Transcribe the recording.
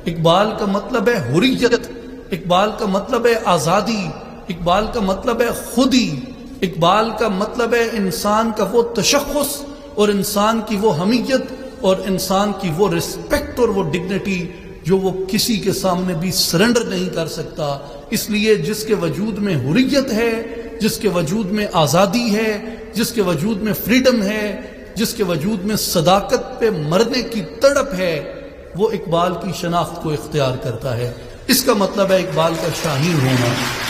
इकबाल का मतलब है हुर्रियत, इकबाल का मतलब है आज़ादी, इकबाल का मतलब है खुदी, इकबाल का मतलब है इंसान का वो तशख़्ख़ुस और इंसान की वो हमीयत और इंसान की वो रिस्पेक्ट और वो डिग्निटी जो वो किसी के सामने भी सरेंडर नहीं कर सकता। इसलिए जिसके वजूद में हुर्रियत है, जिसके वजूद में आज़ादी है, जिसके वजूद में फ्रीडम है, जिसके वजूद में सदाकत पे मरने की तड़प है, वो इकबाल की शनाख्त को इख्तियार करता है। इसका मतलब है इकबाल का शाहीन होना।